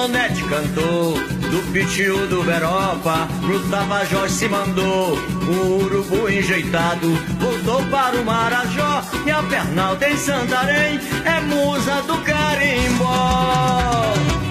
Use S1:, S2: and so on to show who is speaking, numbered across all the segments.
S1: Tonete cantou, do Pitiu do Veropa, pro Tapajós se mandou. O urubu enjeitado voltou para o Marajó, e a Pernalta em Santarém é musa do carimbó.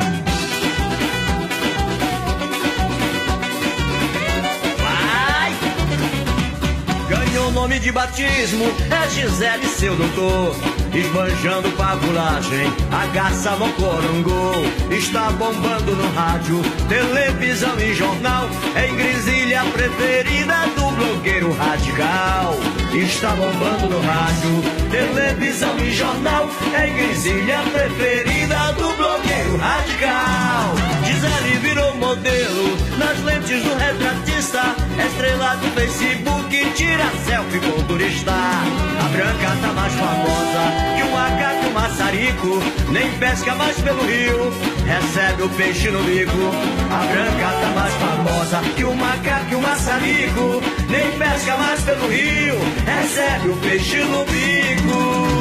S1: Ganhou nome de batismo, é Gisele seu doutor. Esbanjando pavulagem, agaça mocorongo. Está bombando no rádio, televisão e jornal. É Ingrisilha preferida do blogueiro radical. Está bombando no rádio, televisão e jornal. É Ingrisilha preferida do blogueiro radical. Gisele virou modelo nas lentes do retratista. É estrela do Facebook, tira selfie com turista. A Branca tá mais famosa que o macaco maçarico, nem pesca mais pelo rio, recebe o peixe no bico. A Branca tá mais famosa que o macaco e o maçarico, nem pesca mais pelo rio, recebe o peixe no bico.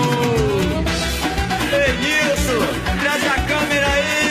S1: É isso, traz a câmera aí.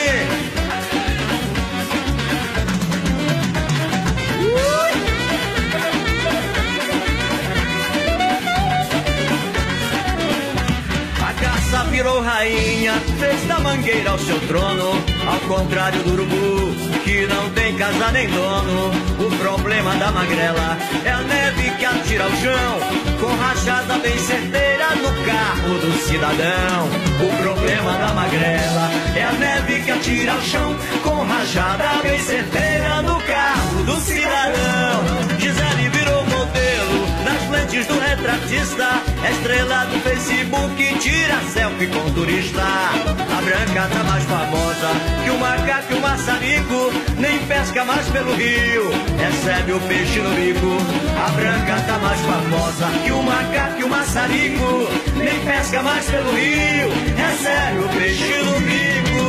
S1: Virou rainha, fez da mangueira ao seu trono. Ao contrário do urubu, que não tem casa nem dono. O problema da magrela é a neve que atira ao chão, com rachada bem certeira no carro do cidadão. O problema da magrela é a neve que atira ao chão, com rachada bem certeira no carro do cidadão. Gisele virou modelo nas lentes do retratista, é estrela do Facebook, tira selfie com turista. A Branca tá mais famosa que o macaco e o maçarico, nem pesca mais pelo rio, recebe o peixe no bico. A Branca tá mais famosa que o macaco e o maçarico, nem pesca mais pelo rio, recebe o peixe no bico.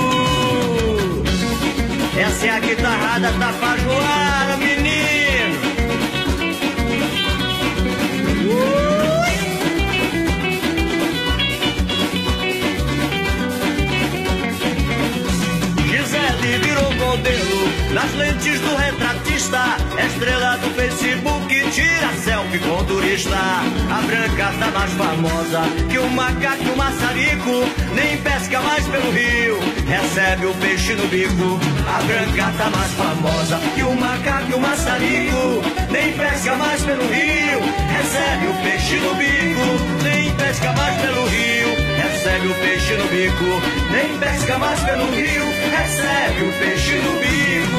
S1: Essa é a guitarrada tapajoara, menino. Gisele virou modelo nas lentes do retratista, é estrela do Facebook, tira selfie com turista. A Branca tá mais famosa que o macaco e o maçarico, nem pesca mais pelo rio, recebe o peixe no bico. A Branca tá mais famosa que o macaco e o maçarico, nem pesca mais pelo rio, recebe o peixe no bico. Nem pesca mais pelo rio, recebe o peixe no bico. Nem pesca mais pelo rio, recebe o peixe no bico.